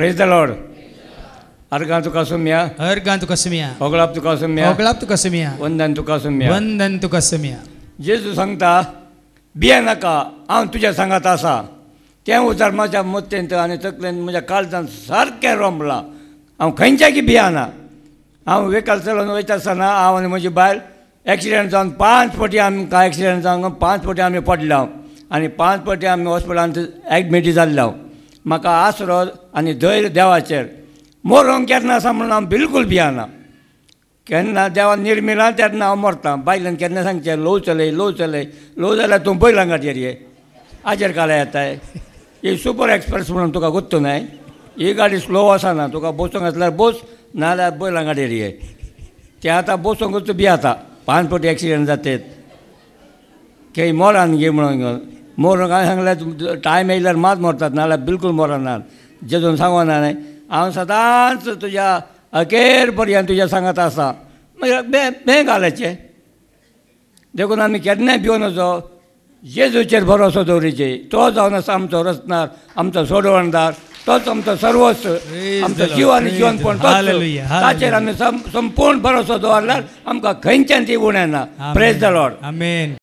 Praise the Lord. अर्गां तुका सुम्या, अर्गां तुका सुम्या, होगळाप तुका सुम्या, होगळाप तुका सुम्या, वंदन तुका सुम्या. वंदन तुका सुम्या. जेजू सांगता भिये नाका, हांव तुज्या सांगात आसा. तें उतर म्हज्या मत्तेंत आनी तकलेंत म्हज्या काळजांत सारकें रोंबलां. हांव खंयच्याकी भियाना. हांव वेकल चलोवन वयता आसतना हांव आनी म्हजी बायल एक्सिडेंट जावन 5 फावटी आमकां एक्सिडेंट जावन 5 फावटी आमी पडल्या आनी 5 फावटी आमी हॉस्पिटलांत एडमीट जाल्ल्या. म्हाका आसरो आनी धैर्य देवाचेर. मरोंक केन्ना आसा म्हणून हांव बिलकूल भियाना. केन्ना देवान निर्मिला तेन्ना हांव मरतां. बायलान केन्ना सांगचें लो चलय लो चलय, लो जाल्यार तूं बैलां गाडयेर ये. हाजेर काला येताय. ही सुपर एक्सप्रेस म्हणून तुका गुत्तू न्हय. ही गाडी स्लो वचना. तुका बसूंक आसल्यार बस, नाल्यार बैलां गाडयेर ये. ते आतां बसूंकूच भियाता. 5 फावटी एक्सिडेंट जातात. खंय मोरान घे म्हणून मोरोंक हांवें सांगल्यार टायम येयल्यार मात मरतात, नाल्यार बिलकूल मरनात. जेजून सांगना न्हय. हांव सदांच तुज्या अखेर पर्यंत तुज्या सांगात आसा. मागीर बें घालायचें. देखून आमी केन्नाय भिवूं नजो. जेजूचेर भरोसो दवरीचे. तो जावन आसा आमचो रचणार, आमचो सोडवणदार. तोच आमचो सर्वस्व, आमचो जीव आनी जीवनपण तोच. ताचेर आमी संपूर्ण भरोसो दवरल्यार आमकां खंयच्यान ती उणें ना. Praise the Lord. आमेन.